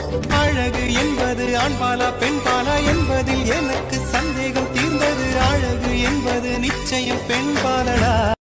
அழகு என்பது ஆண்பாலா பெண்பாலா என்பதில் எனக்கு சந்தேகம் தீர்ந்தது. அழகு என்பது நிச்சயம் பெண்பாலடா.